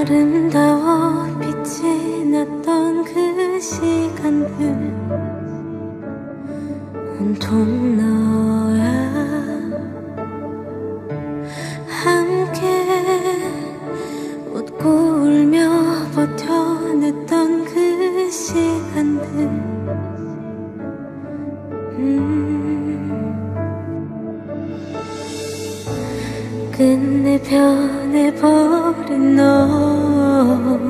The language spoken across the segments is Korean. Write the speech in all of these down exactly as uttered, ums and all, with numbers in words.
아름다워 빛이 났던 그 시간들 온통 너야 함께 웃고 울며 버텨냈던 그 시간들 음 끝내 변해버린 너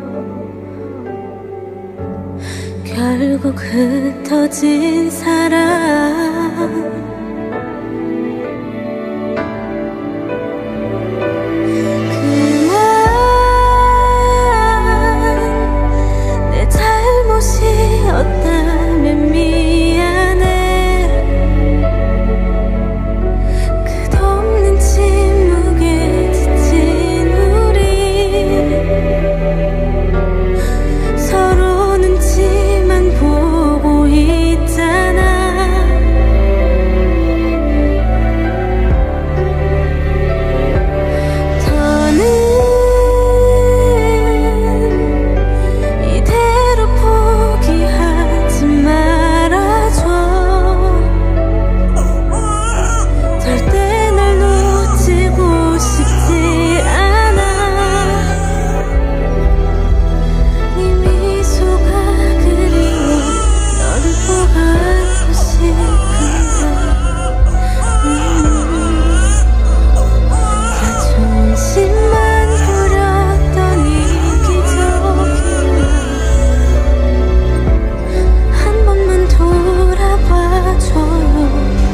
결국 흩어진 사랑 었다면 미안해 끝없는 침묵에 지친 우리 서로 눈치만 보고 있잖아 더는 이대로 포기하지 말아줘 절대 날 놓치고 싶지 않아 네 미소가 그리워 너를 꼭 안고 싶은데 음, 자존심만 부렸던 이기적인 한 번만 돌아봐줘요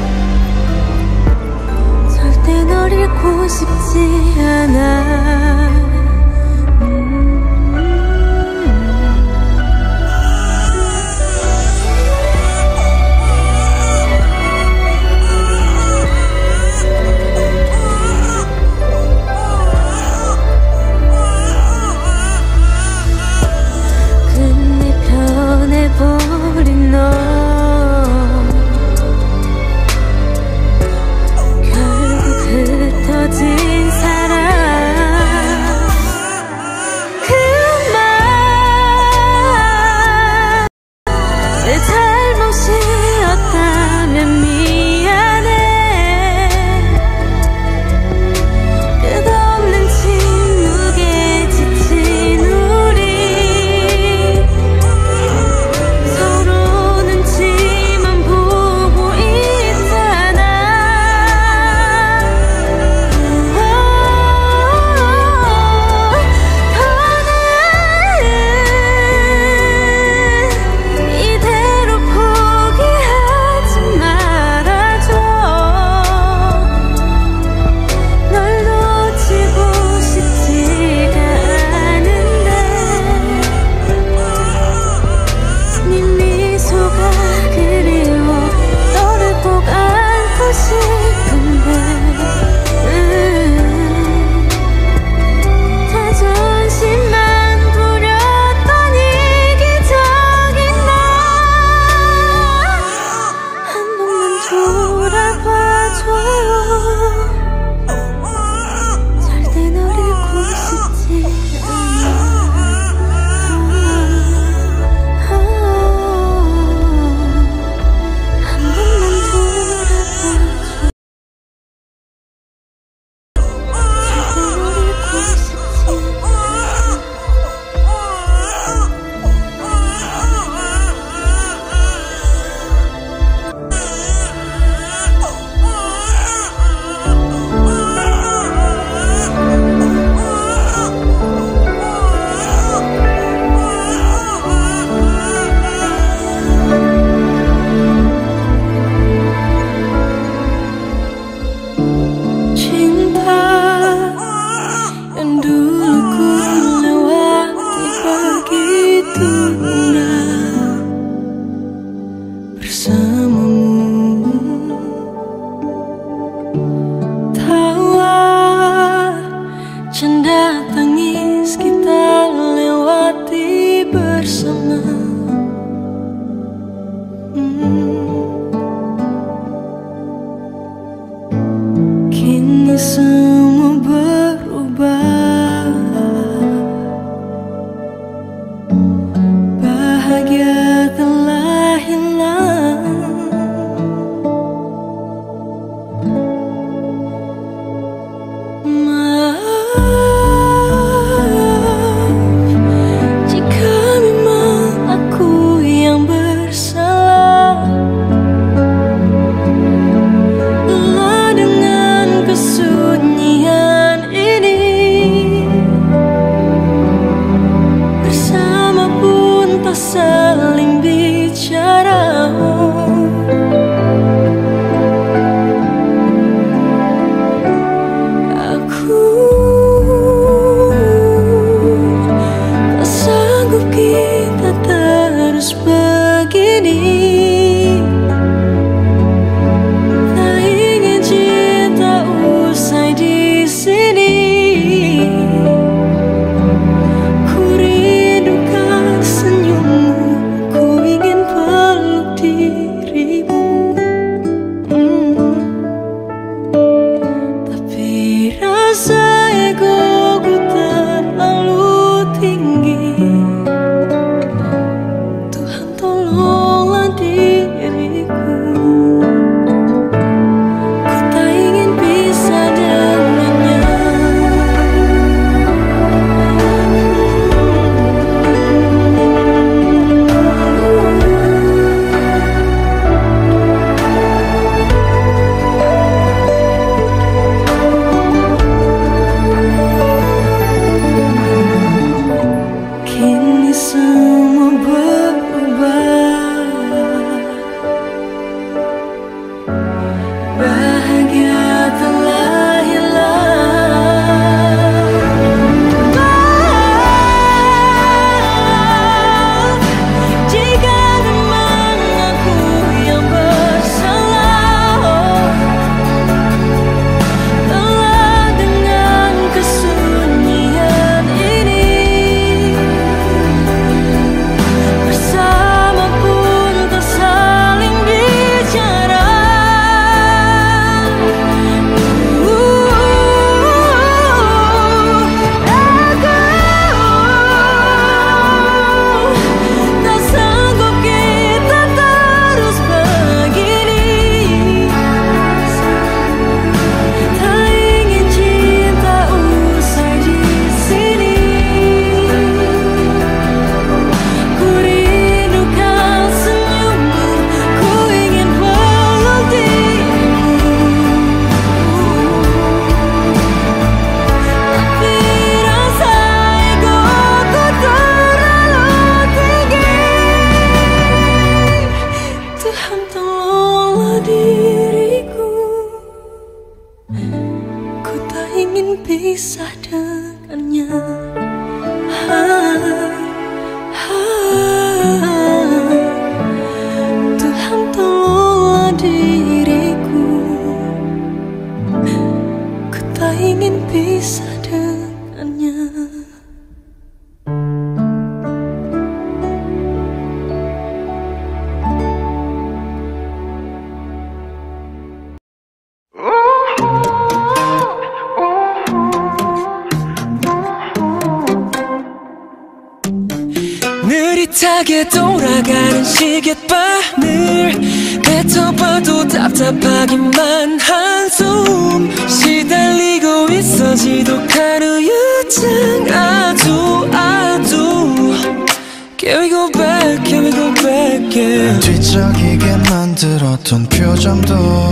절대 널 잃고 싶지 않아 끝내 변해버린 너 결국 흩어진 사랑 그만 내 잘못이었다면 미안해 끝없는 침묵에 지친 우리 서로 눈치만 보고 있잖아 더는 이대로 포기하지 말아줘 널 놓치고 싶지가 않은데 네 미소가 그리워 너를 꼭 안고 싶은데 음, 자존심만 부렸던 이기적인 나 한 번만 돌아봐줘요 절대 널 잃고 싶지 않아 한 번만 돌아봐줘 절대 널 잃고 싶지 않아 Cinta yang dulu ku lewati begitu indah bersamamu tawa canda tangis kita lewati bersama hmm. Kini semua berubah rasa egoku terlalu tinggi. Tuhan tolonglah diriku, ku tak ingin bisa dengannya. Kini semua berubah, bahagia telah hilang. Maaf jika memang aku yang bersalah. Telah dengan kesunyian ini, bersama pun tak saling bicara. Aku tak sanggup kita terus begini. Tak ingin cinta usai di sini. Ku rindukan senyummu, ku ingin peluk dirimu. Tapi rasa egoku terlalu tinggi. Tuhan tolonglah diriku, ku tak ingin pisah dengannya. Tuhan tolonglah diriku, ku tak ingin pisah dengannya. 느릿하게 돌아가는 시계바늘 뱉어봐도 답답하기만 한숨 시달리고 있어 지독한 우유증 아두 아두 Can we go back, can we go back yeah. 뒤척이게 만들었던 표정도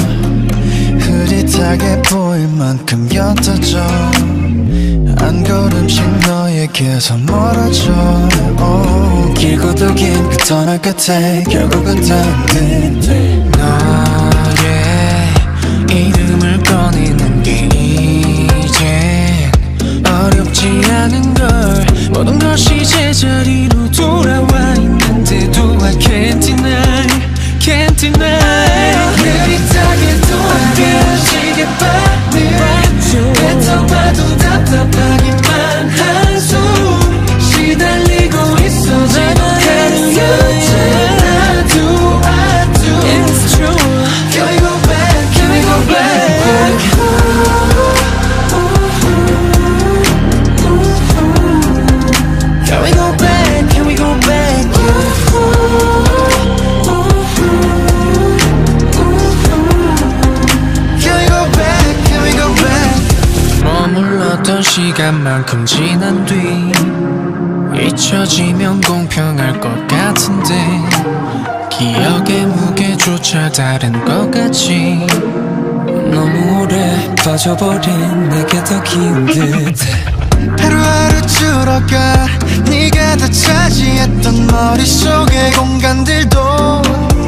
흐릿하게 보일 만큼 옅어져 한 걸음씩 너에게서 멀어져 oh. 길고 또 긴 그 터널 끝에 결국은 닿은 그때 너의 이름을 꺼내는 게 이제 어렵지 않은 걸 모든 것이 제자리로 돌아와 있는데도 I can't deny, can't deny 느릿하게 돌아가는 시계바늘 뱉어봐도 답답하기만 한숨 시달리고 있어 지독한 우유증 아두 아두 It's true Can we go back, can we go back Can we go back, can we go back 머물렀던 시간만큼 지난 뒤 잊혀지면 공평할 것 같은데 기억의 무게조차 다른 것 같지 너무 오래 빠져버린 내게 더 기운 듯 하루하루 줄어가 네가 다 차지했던 머릿속의 공간들도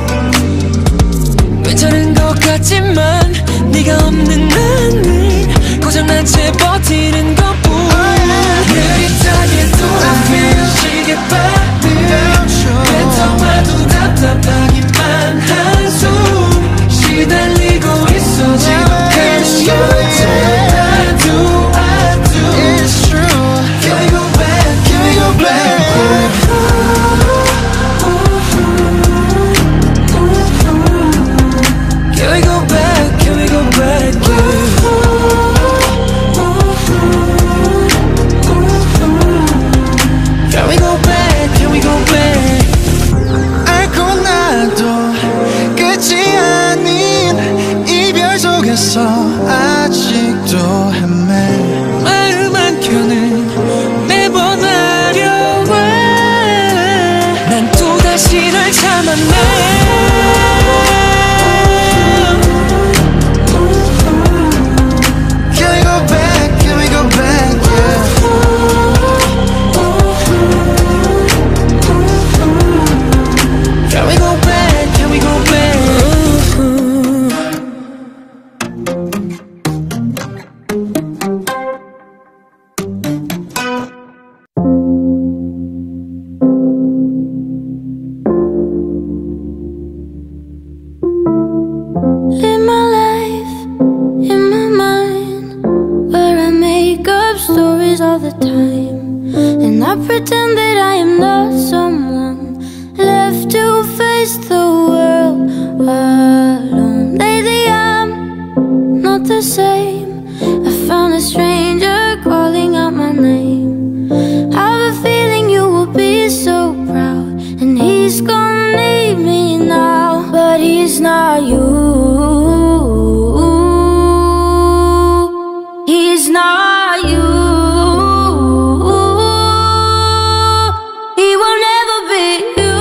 괜찮은 것 같지만 네가 없는 나는 고장난 채 버티는 것뿐 느릿하게 돌아가는 시계바늘 뱉어봐도 답답하기만 한숨 시달리고 있어 지독한 우유증 아두 아두 It's true Can we go back, can we go back Can we go back, can we go back yeah. memories all the time, and I pretend that I am not someone left to face the world alone. Lately I'm not the same. I found a stranger calling out my name. I have a feeling you will be so proud, and he's gonna need me now, but he's not you. He's not you. He will never be you.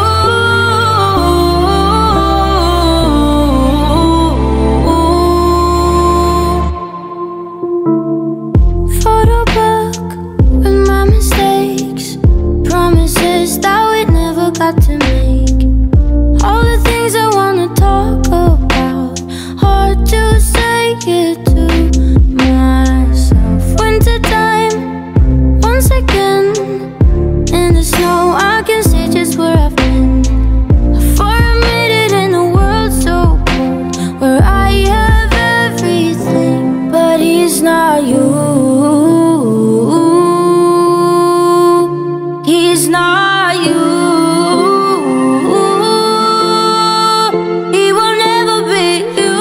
Photo book with my mistakes, promises that we never got to make, all the things I wanna talk about, hard to say it to myself. Winter time, once again, in the snow I can see just where I've been. For a minute in a world so cold, where I have everything, but he's not you. He's not you. He will never be you.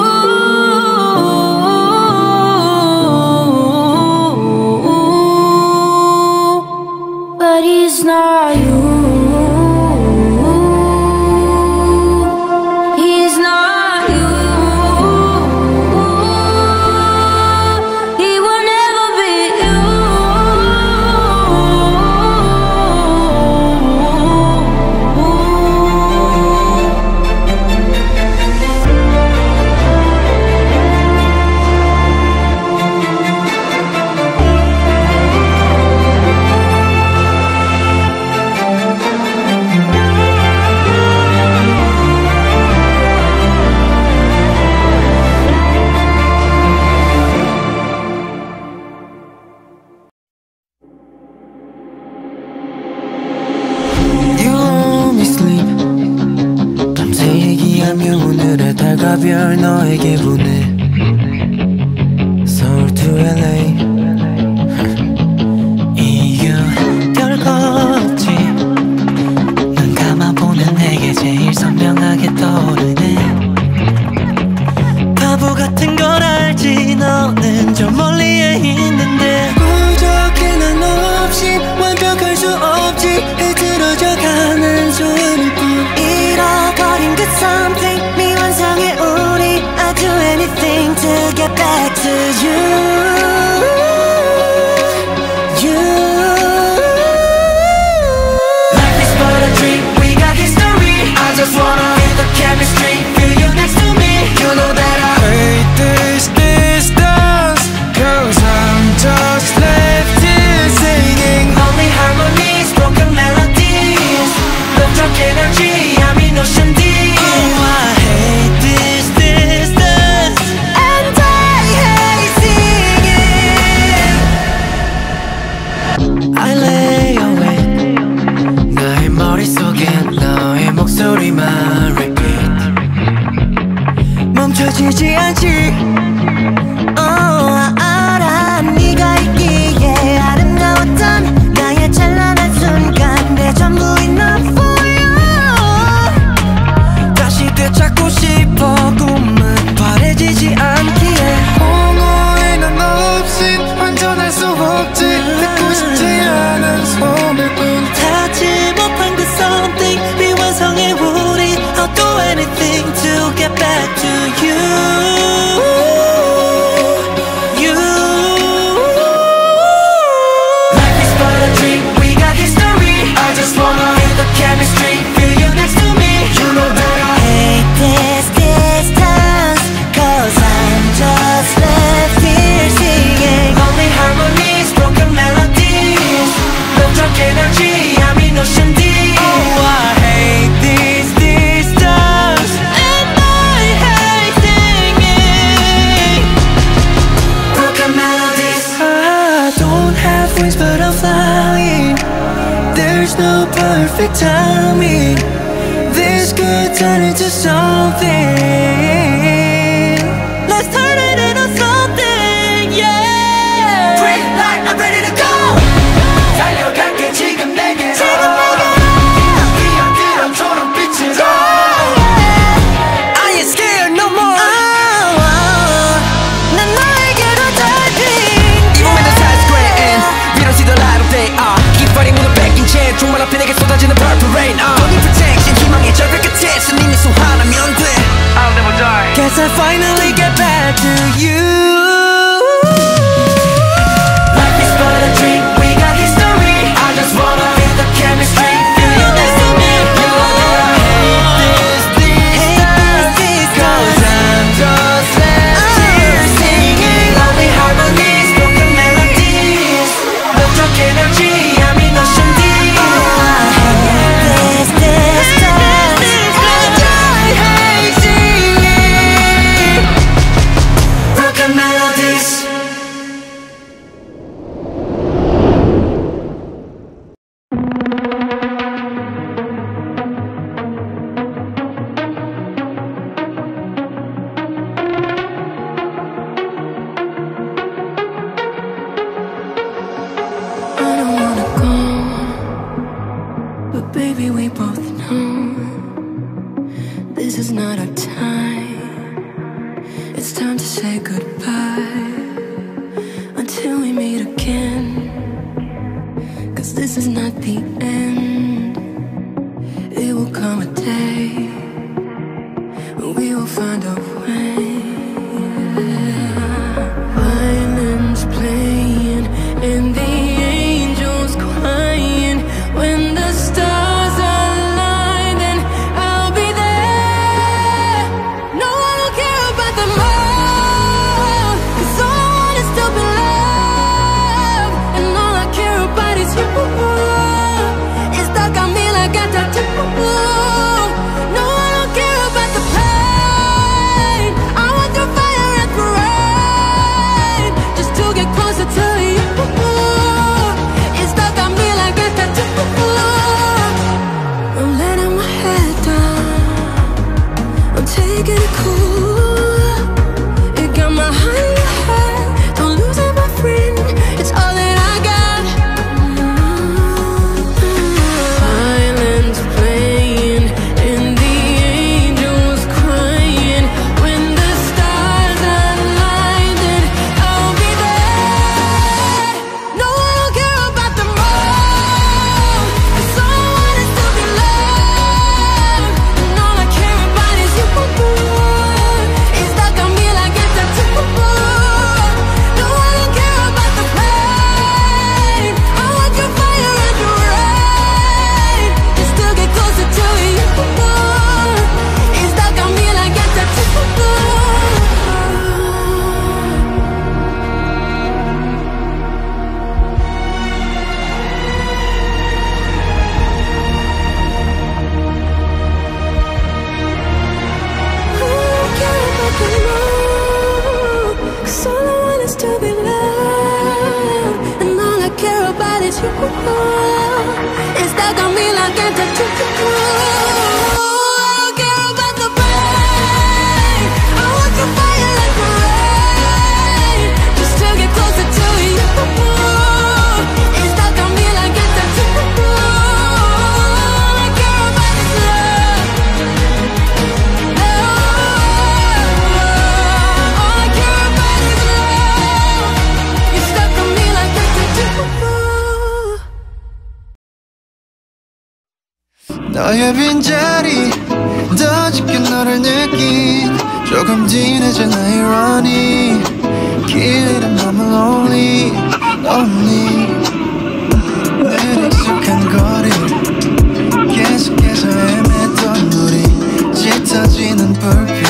But he's not you. He's not you. He will never be you. You only sleep. 밤새 얘기하며 오늘의 달과 별 너에게 보내. 서울 to 엘에이. 이유 별거 없지. 눈 감아보면 내게 제일 선명하게 떠오르네. 바보 같은 걸 알지. 너는 저 멀리에 있는데 부족해 난 없이 완벽할 수 없지. 흐트러져가는 소원일 뿐. 잃어버린 그 something 미완성의 우리. I'd do anything to get back to you. You. Life is but a dream, we got history. I just wanna hit the chemistry, feel you next to me. You know that I hate this distance, cause I'm just left here singing only harmonies, broken melodies. Love drunk energy, I'm in ocean deep. Oh, I hate this distance, and I hate singing. I lay awake, 나의 머릿속엔 너의 목소리만 repeat. 멈춰지지 않지. Oh, 알아 네가 있기에 아름다웠던 나의 찬란한 순간 내 전부인 너 for you. 다시 되찾고 싶어 꿈은 바래지지 않기에. 너의 난 없이 완전할 수 없지. 듣고 싶지 않은 소리뿐. 닿지 못한 그 something 미완성의 우리. I'll do anything to get back to you. You. Life is but a dream, we got history. I just wanna hit the chemistry, feel you next to me. You know that I hate this distance, cause I'm just left here singing only harmonies, broken melodies. Love drunk energy, I'm in ocean deep. Oh, I hate this distance, and I hate singing broken melodies. I don't have wings but I'm flying. There's no perfect timing. This could turn into something. Let's turn it into something, yeah. Breathe like a 정말 앞에 내게 쏟아지는 purple rain. uh. Don't need protection 희망의 절벽 끝에서 님이 소환하면 돼. I'll never die. Guess I finally get back to you. Life is but a dream, we got history. I just wanna hit the chemistry. Feel you next to me. You know that I hate this, this time. Cause I'm just left here singing lonely harmonies, broken melodies. No drunk energy, I'm in ocean deep. I hate this, this time. And I hate singing broken melodies. I don't wanna go, but baby, we both know this is not our time. It's time to say goodbye until we meet again. Cause this is not the end. It will come a day when we will find a way. Violins playing and the angels crying. When the stars align, then I'll be there. No, I don't care about the more, cause all I want is to be loved. And all I care about is you. It's stuck on me like a tattoo. No, I don't care about the pain. I want through fire and through rain, just to get closer to you. It's stuck on me like a tattoo. I'm letting my head down, I'm taking it cool. You got my heart in your head, don't lose it, my friend. It's all that I got. Violins playing and the angels crying. When the stars align, then I'll be there. No, I don't care about the more, cause all I want is to be loved. And all I care about is you. It's stuck on me like a tattoo. No, I don't care about the pain. I want your fire and your rain, just to get closer to you. It's stuck on me like a tattoo. Cause all I want is to be loved, and all I care about is you. It's stuck on me like a tattoo. I don't care about the pain. I want your fire like a rain, just to get closer to you. It's stuck on me like a tattoo. All I care about is love. All I care about is love. You're stuck on me like a tattoo. 너의 빈자리 더 짙게 너를 느낀 조금 진해진 irony 길 잃은 맘은 lonely lonely 늘 익숙한 거리 계속해서 헤맸던 우리 짙어지는 불빛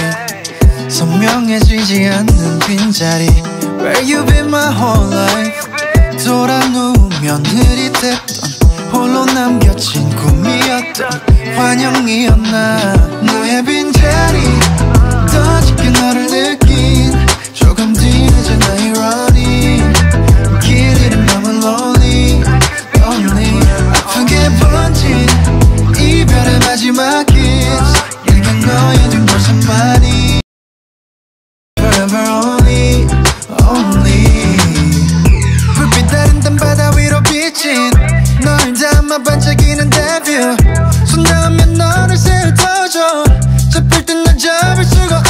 선명해지지 않는 빈자리 Where you been my whole life 돌아 누우면 흐릿했던 홀로 남겨진 꿈이었던 환영이었나 너의 빈자리 더 짙게 너를 느낀 조금 뒤늦은 irony 길 잃은 맘은 lonely lonely 아프게 번진 이별의 마지막 kiss 일견 너의 뒷모습만이 forever only only 불빛 다른 땅바다 위로 비친 널 담아 반짝이는 데뷔 손 닿으면 너를 새로 터져 잡힐 땐 날 잡을 수가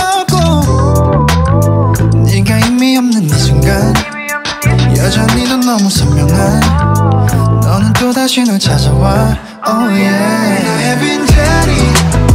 없고 네가 의미 없는 이 순간 여전히도 너무 선명한 너는 또다시 널 찾아와 oh yeah 나의 빈자리